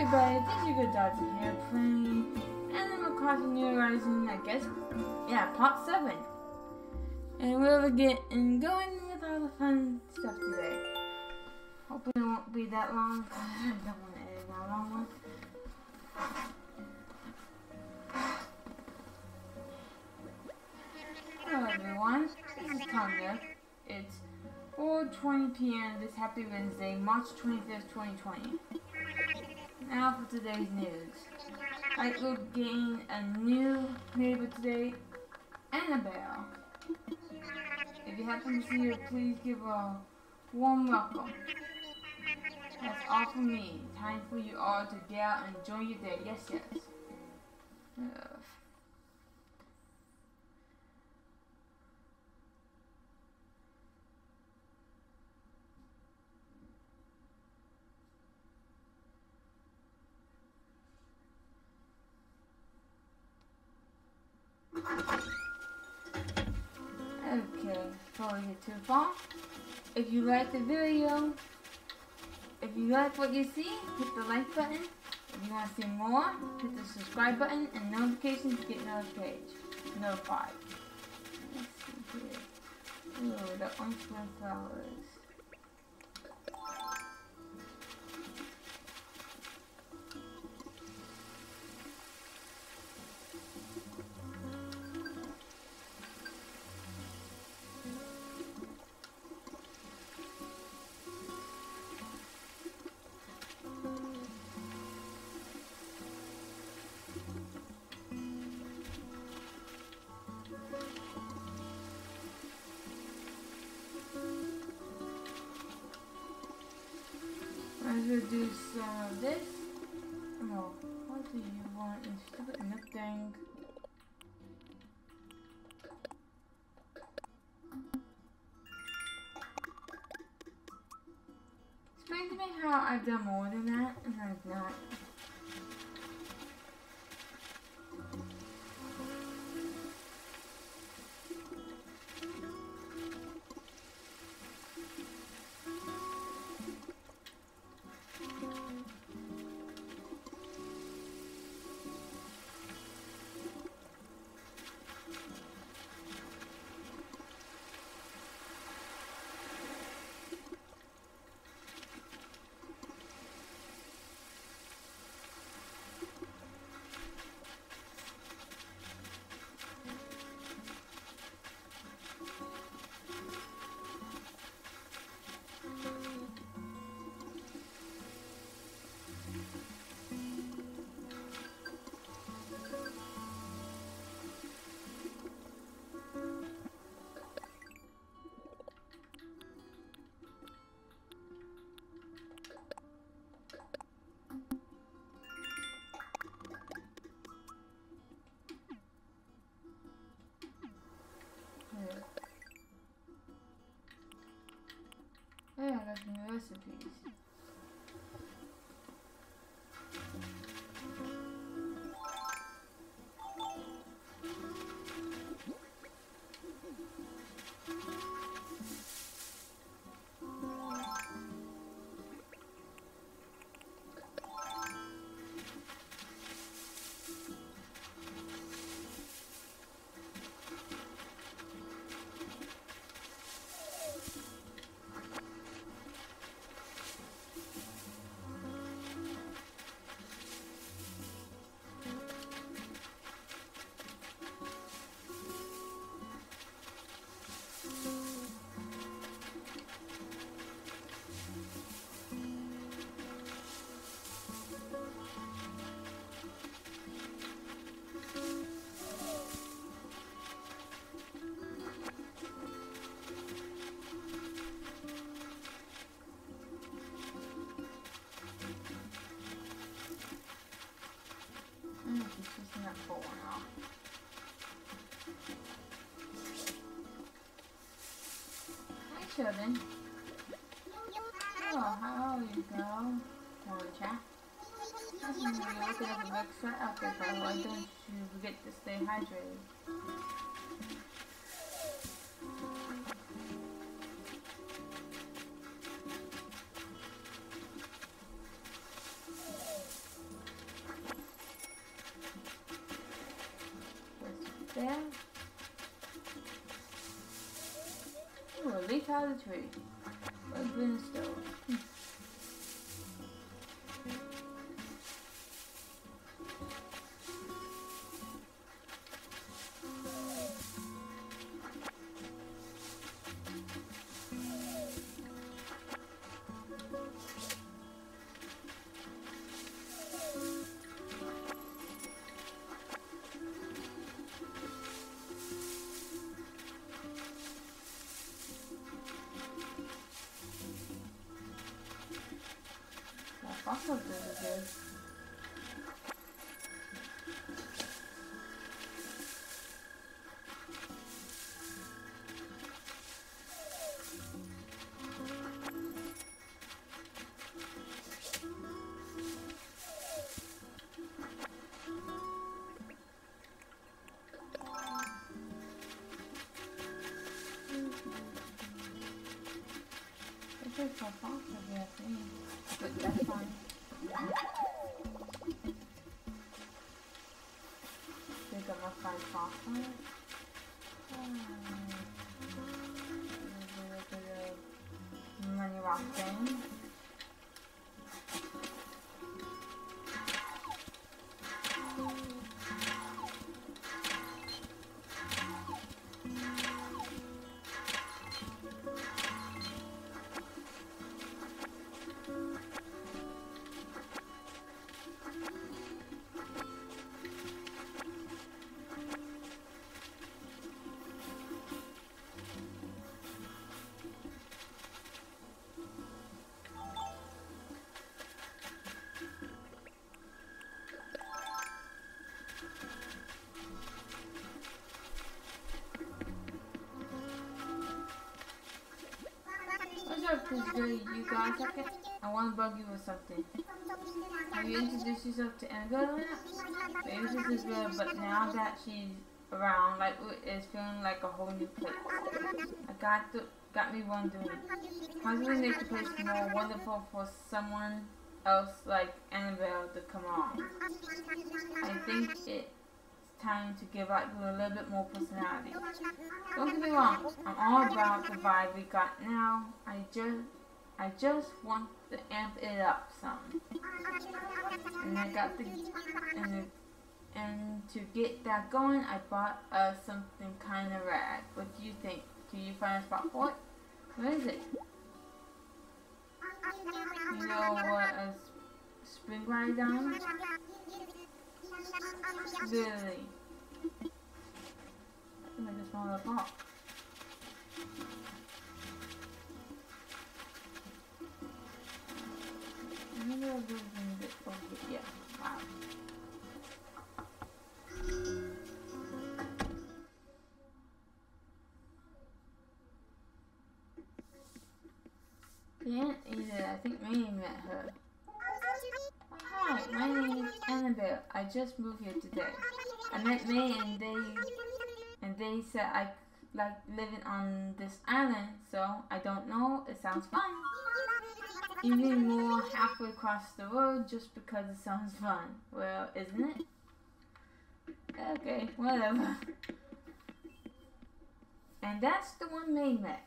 everybody, this is your Dodger here playing Animal Crossing New Horizons, I guess, yeah, part 7. And we'll get going with all the fun stuff today. Hopefully it won't be that long, I don't want to edit a long one. Hello everyone, this is Tanya. It's 4:20 p.m. this happy Wednesday, March 25th, 2020. Now for today's news. I will gain a new neighbor today, Anabelle. If you happen to see her, please give her a warm welcome. That's all from me. Time for you all to get out and enjoy your day. Yes, yes. Okay, before we get too far, if you like the video, if you like what you see, hit the like button. If you want to see more, hit the subscribe button and notifications to get notified. Let's see here. Ooh, the orange flowers. I'm gonna do some of this. Oh, what do you want? This stupid nook thing. Explain to me how I've done more than that and I've not. Yeah, I got some new recipes. Hi, children. Oh, how you go? Hello, chat. You're looking at the website out there, but why don't you forget to stay hydrated? powder tree. A brimstone. Also good. It takes my phone to be a thing, but that's fine. Pick up my 5 phosphorus. A little bit of money rock thing. You guys, okay? I want to bug you with something. Have you introduced yourself to Anabelle yet? Maybe this is good, but now that she's around, like, it's feeling like a whole new place. Got me wondering, how do we make the place more wonderful for someone else like Anabelle to come on? I think it's time to give out you a little bit more personality. Don't get me wrong, I'm all about the vibe we got now. I just want to amp it up some. And I got and to get that going, I bought something kind of rad. What do you think? Do you find a spot for it? What is it? You know what a spring ride on? Really? I can make a smaller pop. Maybe I'll do it over here. Wow. Can't either. I think Minnie met her. Hi, my name is Anabelle. I just moved here today. I met May and they said I like living on this island, so I don't know. It sounds fun. Even more halfway across the road just because it sounds fun. Well, isn't it? Okay, whatever. And that's the one May met.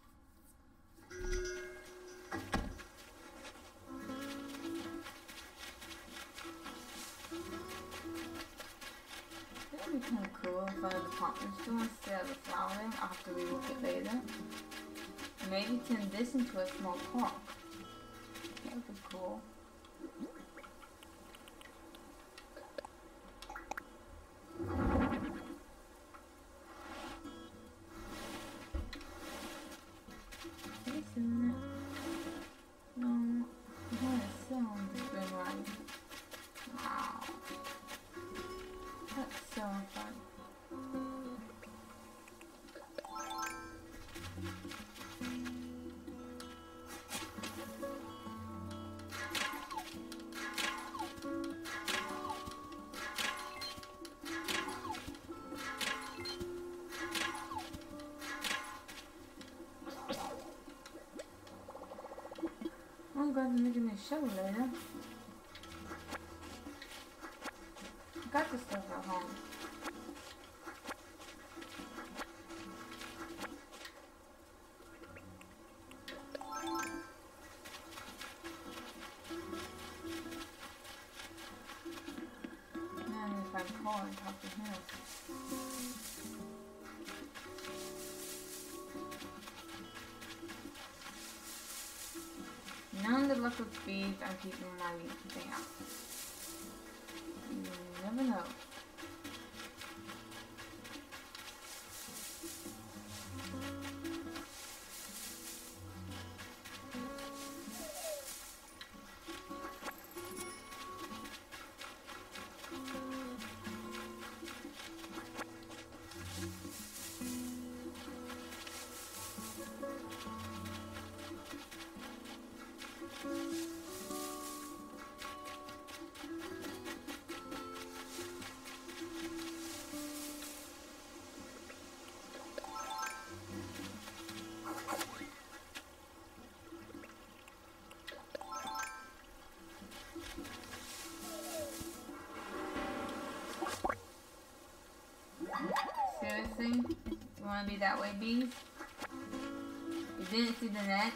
That would be kind of cool if I had a department store instead of a flower. I'll have to relook it later. Maybe turn this into a small park. That would be cool. Isn't it? No, that sounds been right. Wow. That's so fun. I'm going to make me a show later. I got this stuff at home. call and talk to him. None the luck with bees, I'm keeping my thing out. You never know. Seriously? You wanna be that way, bees? You didn't see the net?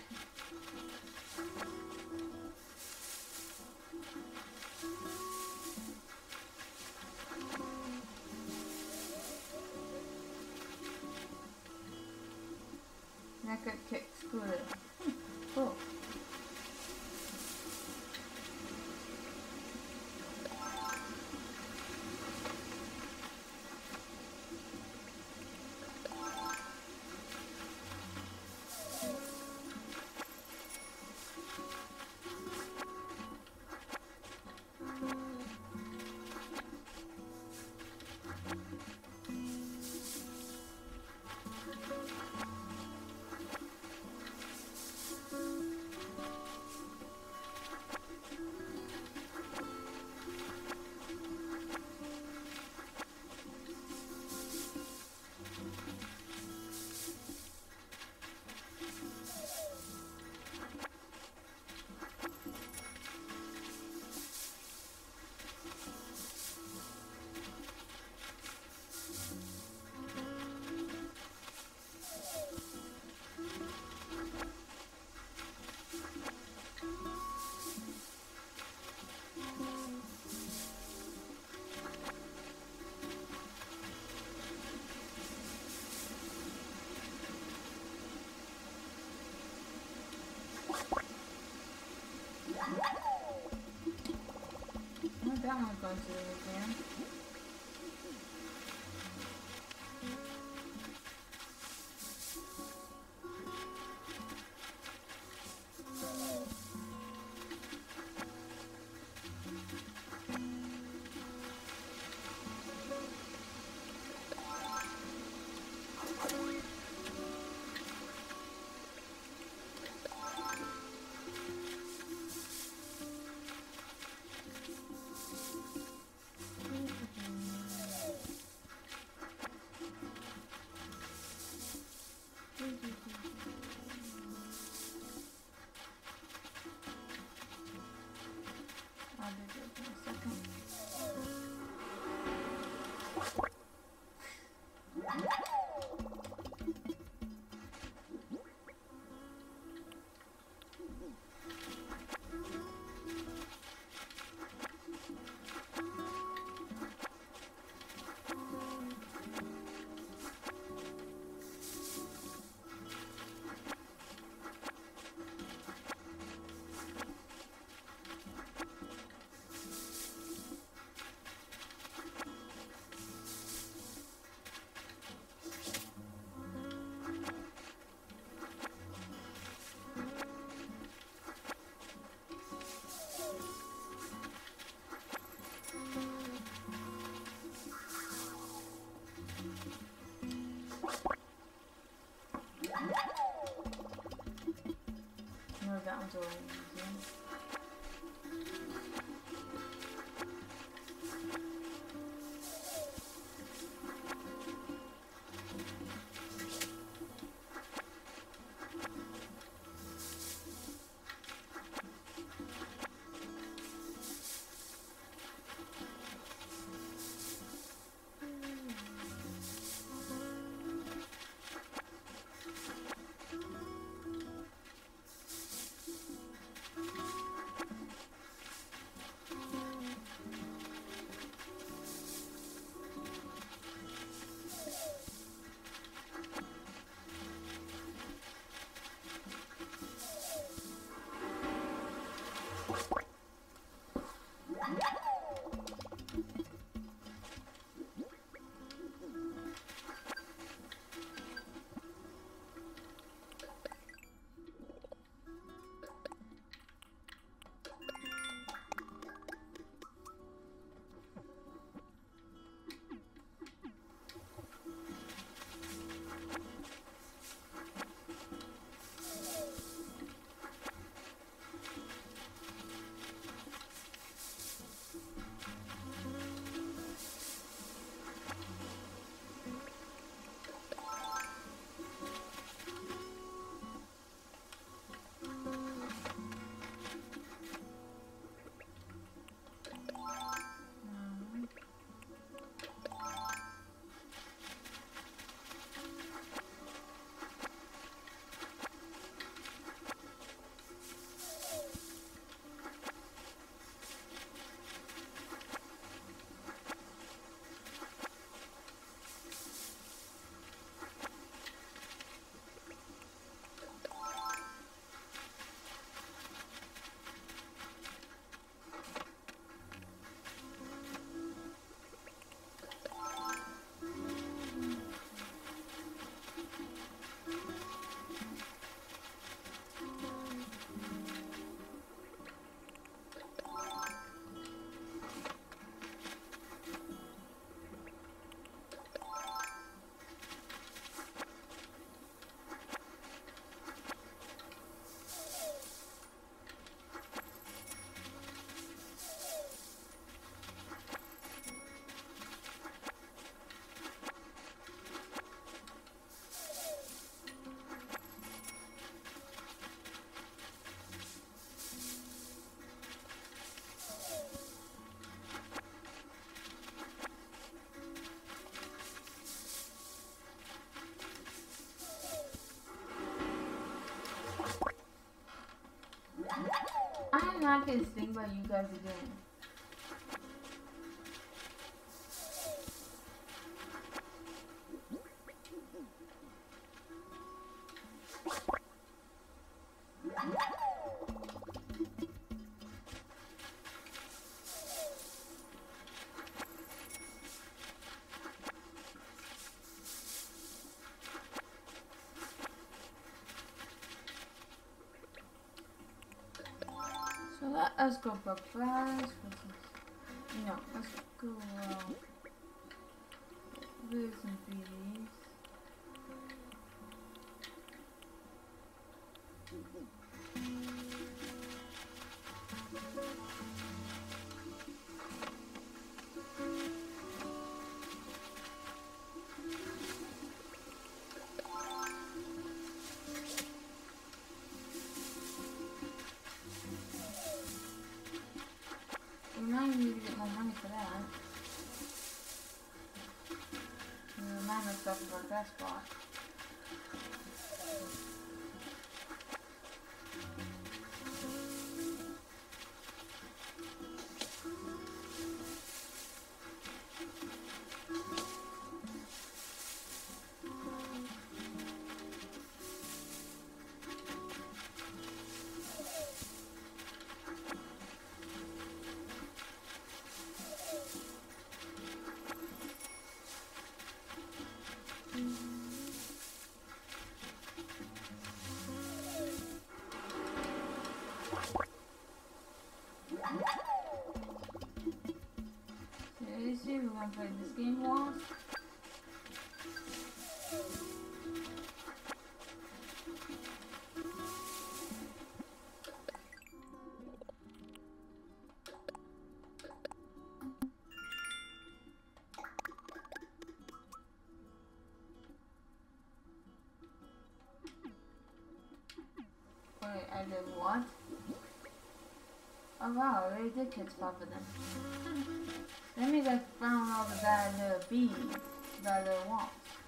That could kick Scooter. Cool. That one's going to the museum. I'll do this in a second. No, that one's already in the museum. I'm not gonna think about you guys again. So let us go for fries. No, let's go with some bees. We might need to get more money for that. And remind myself about that spot. Seriously, we're gonna play this game once? Wait, I did what? Oh wow, I really did catch five of them. That means I found all the bad little bees, bad little wasps.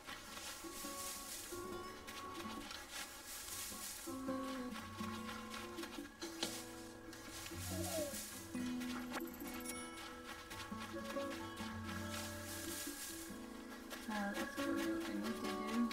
Now let's go do what we need to do.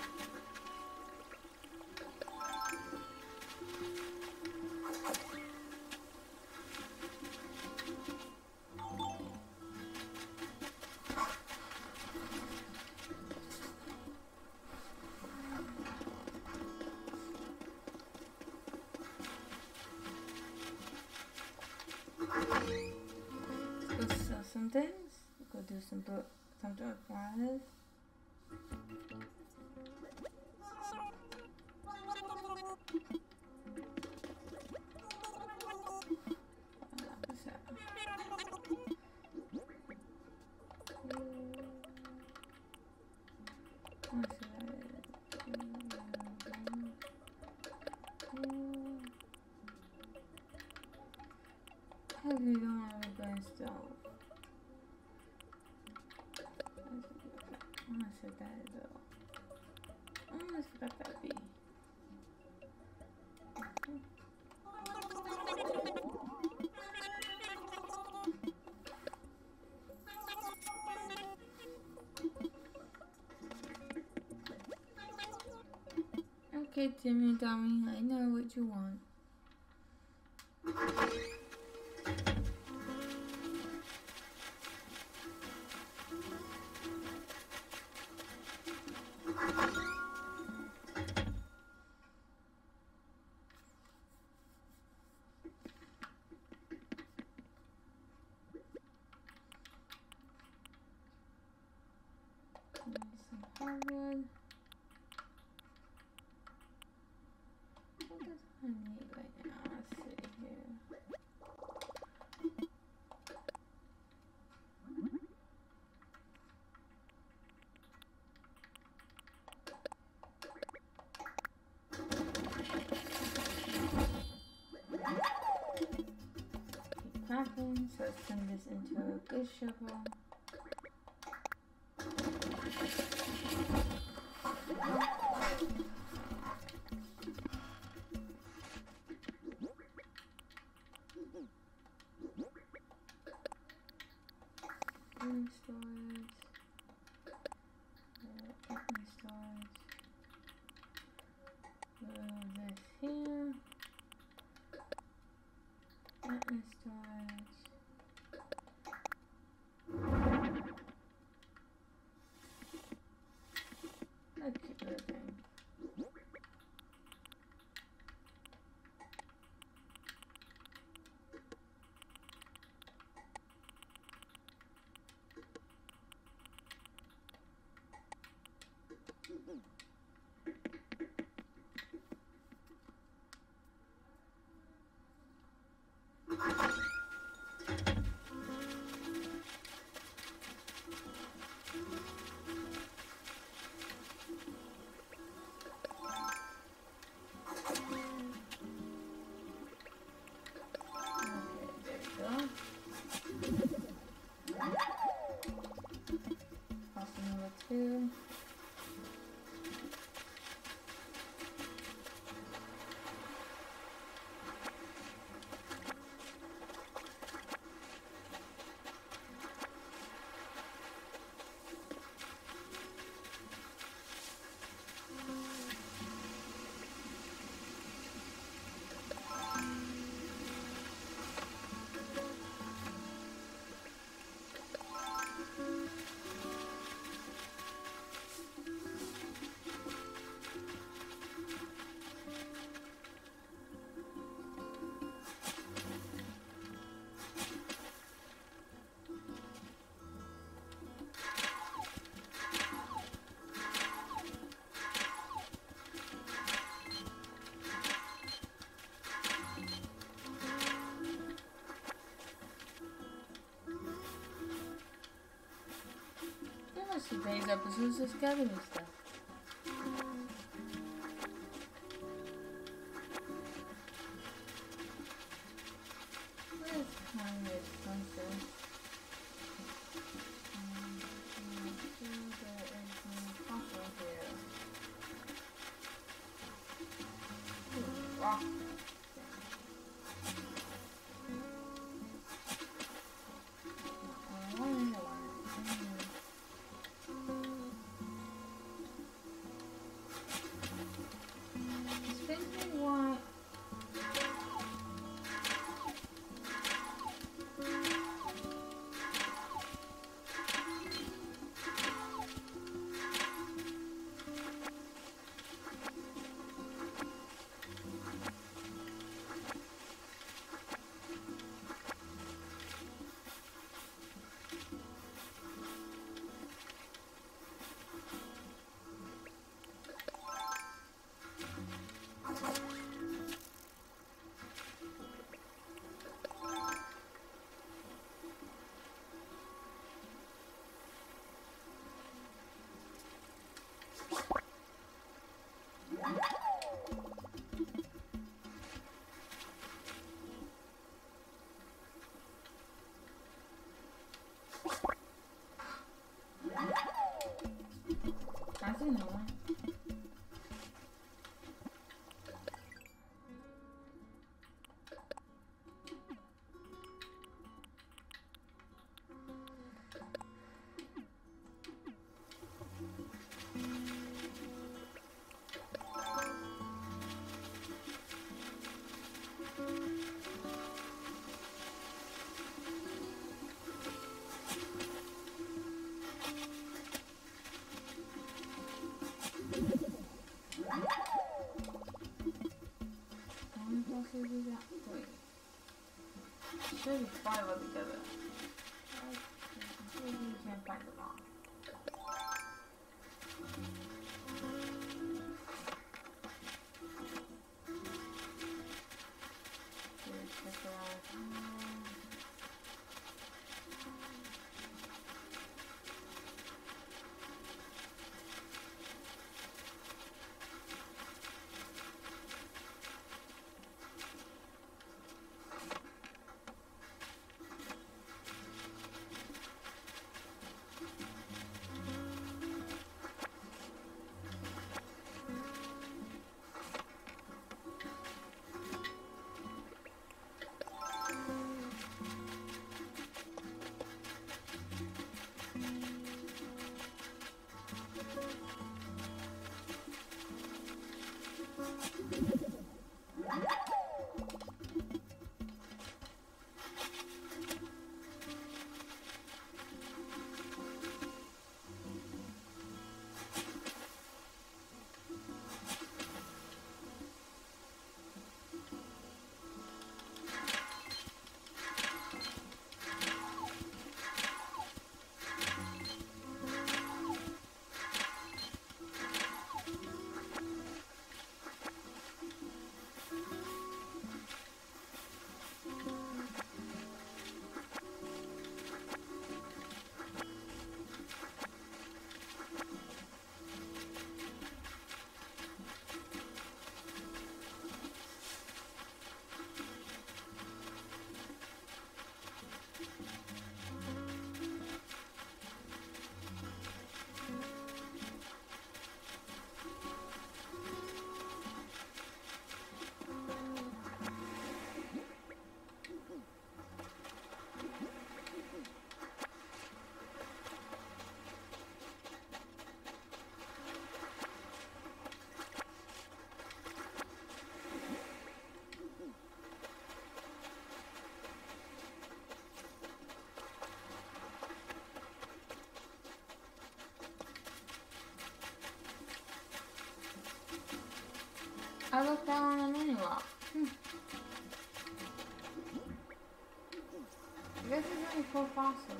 Let's go sell some things. Go do some flowers. I really don't want to burn stove. I'm gonna set that as well. I'm gonna set that be. Okay, Timmy and Tommy, I know what you want. Some hardwood. What does I need right now? Let's see here. Keep crafting, so let's turn this into a good shovel. Storage. Storage. This here. Storage. Let's keep everything. Two. Today's episode is gathering stuff. Where's my sunset? Rock. 35 altogether. You can't find them all. I looked down on a mini rock. This is only 4 fossils.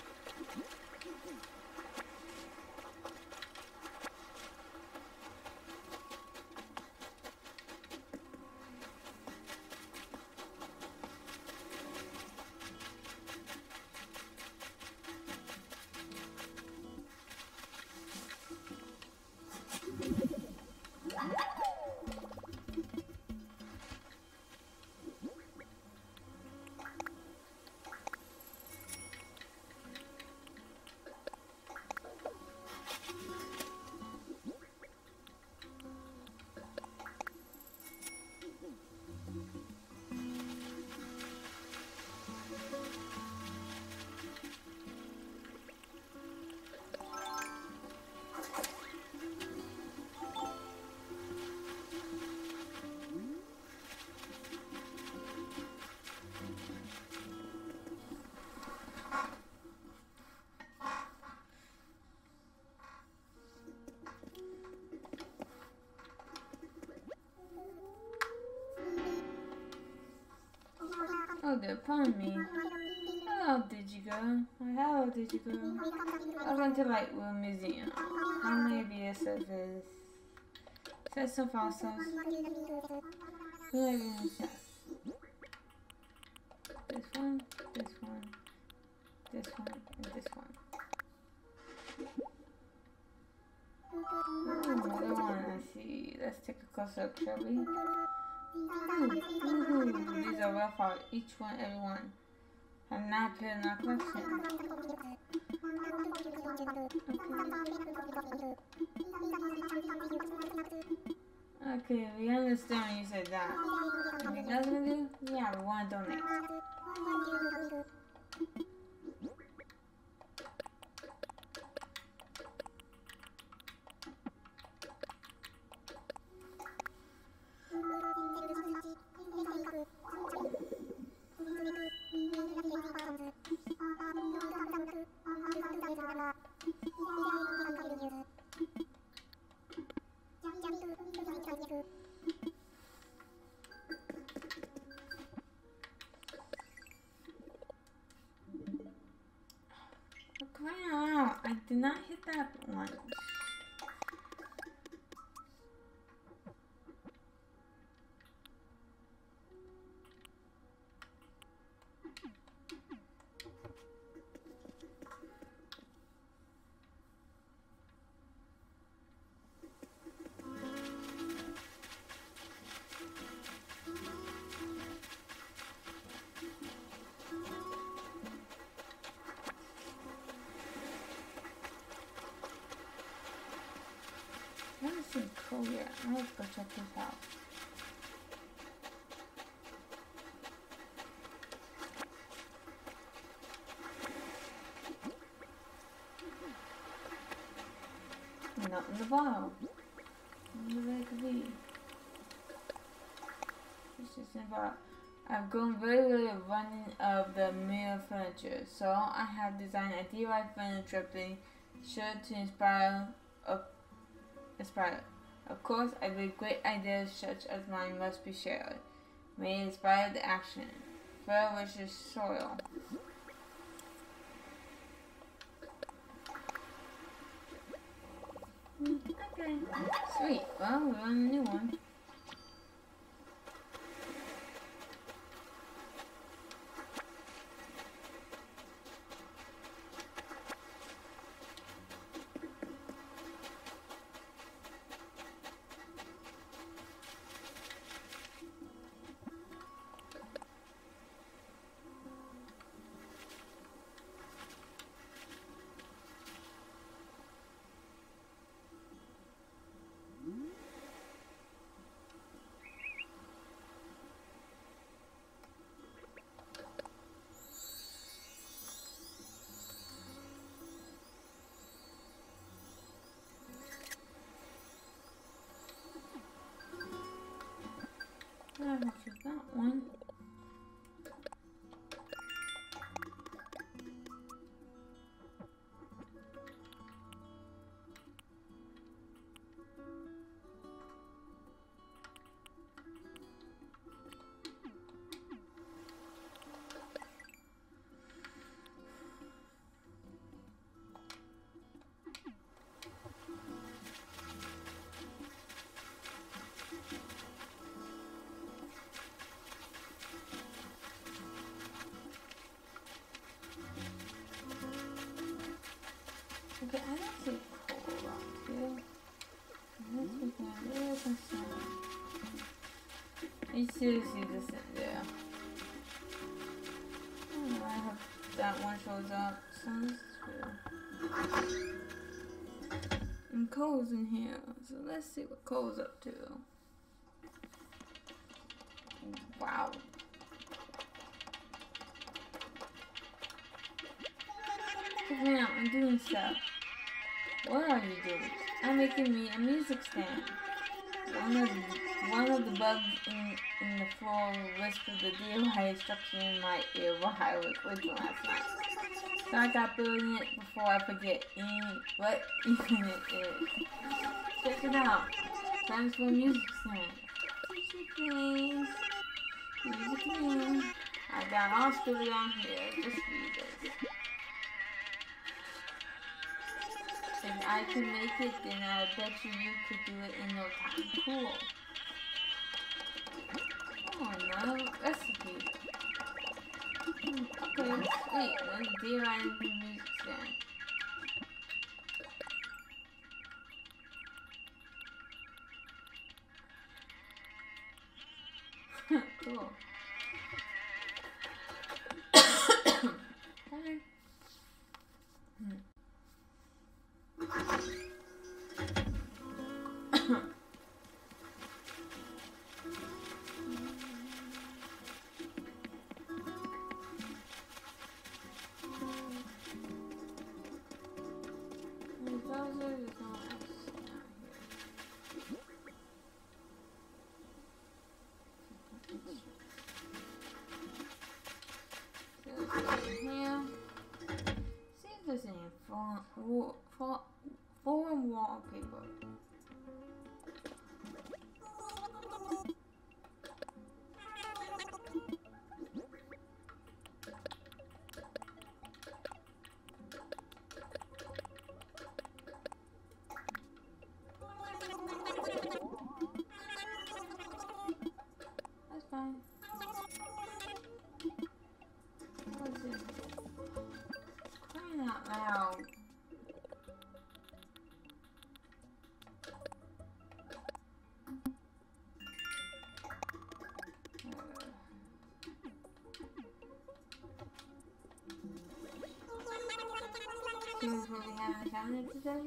Oh good, pardon me. Hello, did you go? Hello, did you go? Welcome to Lightwood Museum. How may I be of service? Says some fossils. Who are you in the chest? This one, this one, this one, and this one. Another one, I see. Let's take a closer look, shall we? These are rough art. Each one, every one. Have not appeared in our collection. Okay, we understand when you said that. Anything else gonna do? Yeah, we want to donate. Wow, I did not hit that once. I haven't seen Cole yet. Let's go check his house. Not in the bottle. Where it could be. It's just about. I've grown very well at running of the mirror furniture, so I have designed a DIY furniture thing sure to inspire. Of course, I believe great ideas such as mine must be shared. May it inspire the action. Fair wishes, Soil. Okay. Sweet. Well, we're on a new one. I will choose that one. Okay, I don't see coal around here. This is my real concern. I seriously just in there. Oh, I hope that one shows up. So this is true. And Cole's in here, so let's see what Cole's up to. Wow. Check me out, I'm doing stuff. What are you doing? I'm making me a music stand. One of the bugs in the floor whispered the DIY instruction in my ear while I was sleeping last night. So I got building it before I forget what even it is. Check it out. Time for a music stand. Music please. Music please. I got all scribbled down here. Just read this. If I can make it, then I bet you could do it in no time. Cool. Oh no, recipe. Okay, sweet. Then the DIY music stand. Cool. Okay. There's any foreign wallpaper. What is it? Crying out loud. Here's what we have in the cabinet today.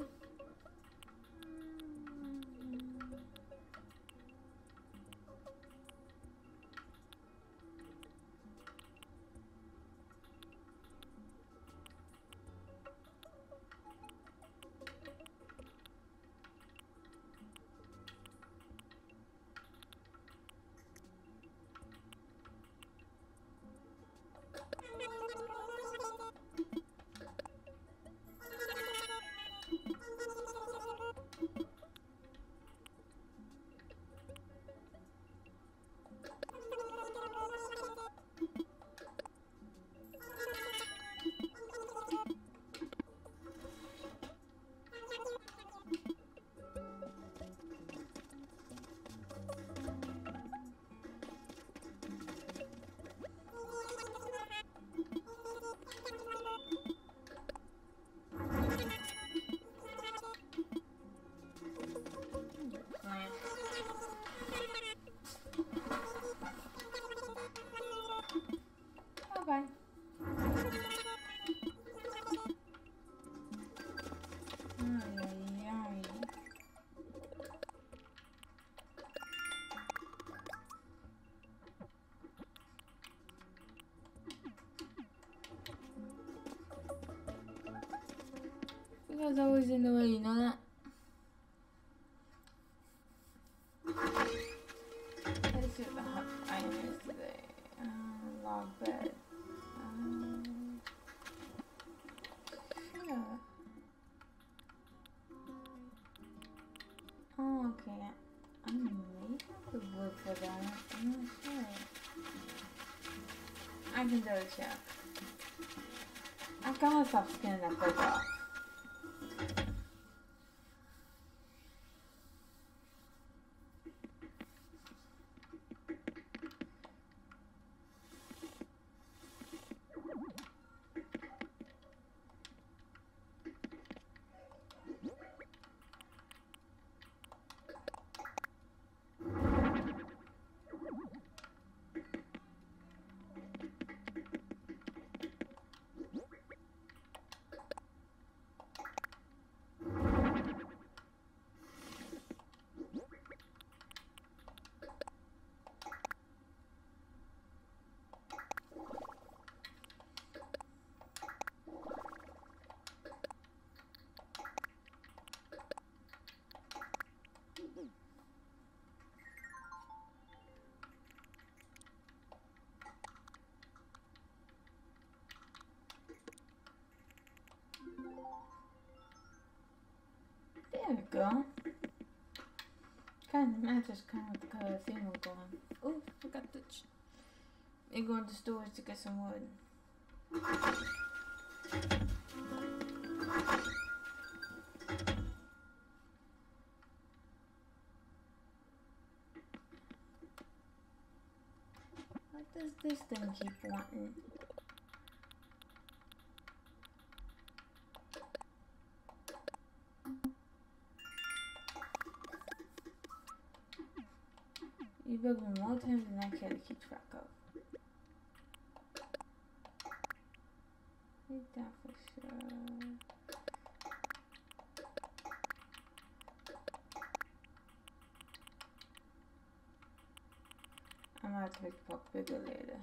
Bye. You guys always in the way, you know that? Let's see what the hot item is today. Log bed. Yeah. Oh, okay. I may have the wood for that. I'm not sure. I can do it, yeah. I gotta stop skinning that place off. There we go. Kind of matches kind of the color theme we're going. Oh, forgot to. We're going to stores to get some wood. What does this thing keep wanting? You bug me more times than I care to keep track of. Ain't that for sure. I might have to make the puck bigger later.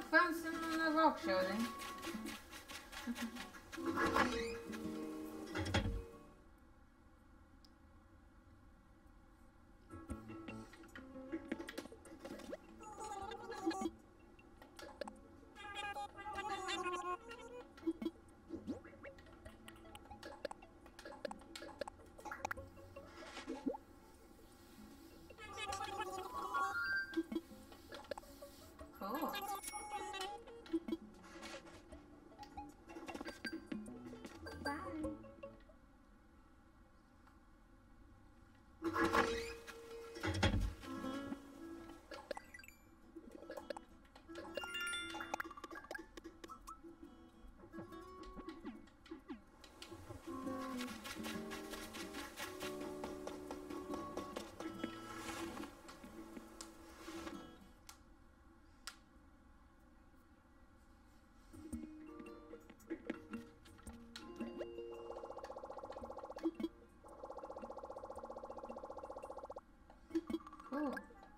found some on the rock show then. Cool. Cool.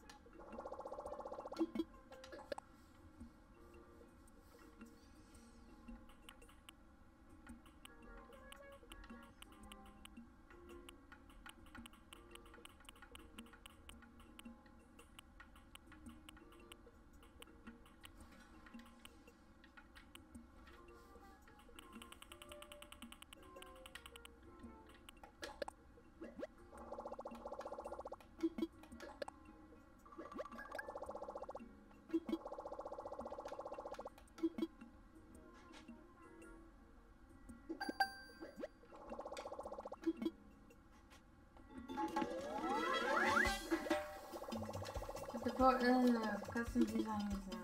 Support custom designs now.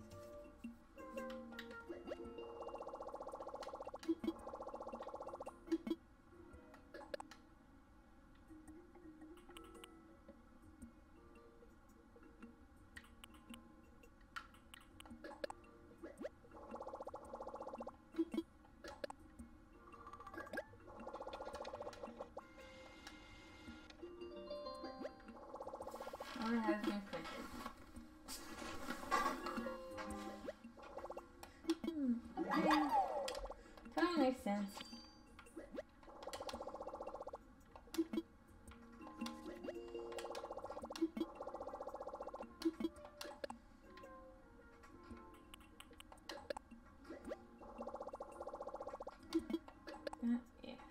Order has been printed. Okay. Totally makes sense. Yes.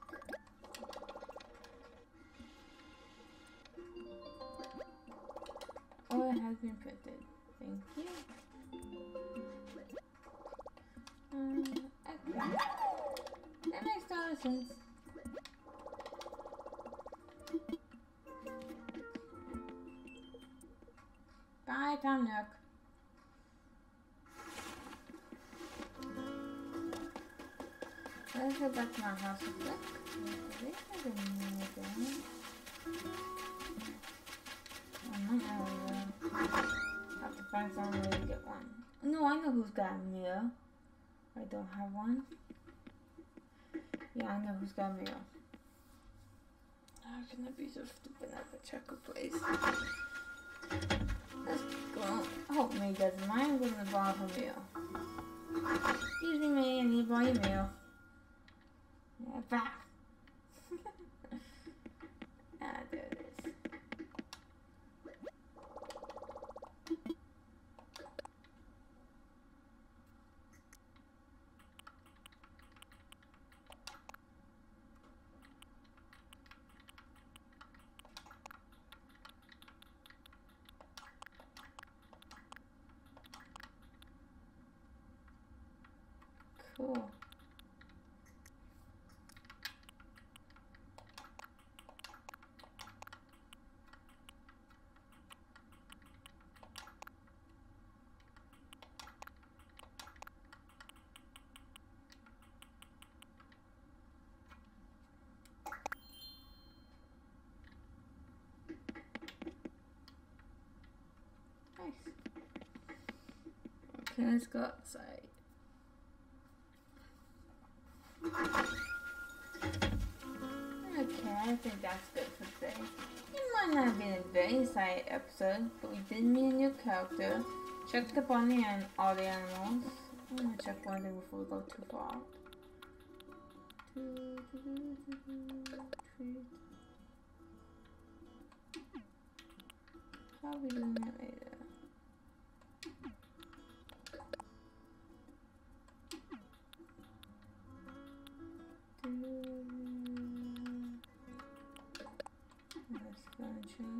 Order has been printed. Thank you. Okay. That makes a lot of sense. Bye, Tom Nook. Let's go back to my house real quick. I might have to find some way to get one. No, I know who's got a meal. I don't have one. Yeah, I know who's got a meal. How can I be so stupid at the checker place? Let's go. I hope May doesn't mind. I'm going to borrow her meal. Excuse me, May. I need to borrow your meal. Yeah, back. Ah, there it is. Cool. Nice. Okay, let's go outside. Okay, I think that's good for today. It might not have been a very exciting episode, but we did meet a new character, Checked up on all the animals. I'm gonna check one thing before we go too far. I'll be doing that later. That's furniture.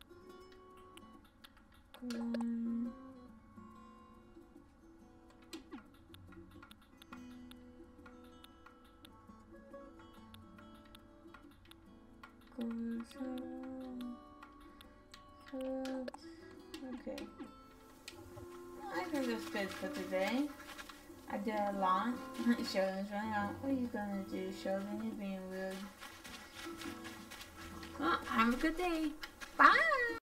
Okay. I think that's good for today. I did a lot. Sheldon's running out. What are you gonna do, Sheldon? You're being weird. Well, have a good day. Bye!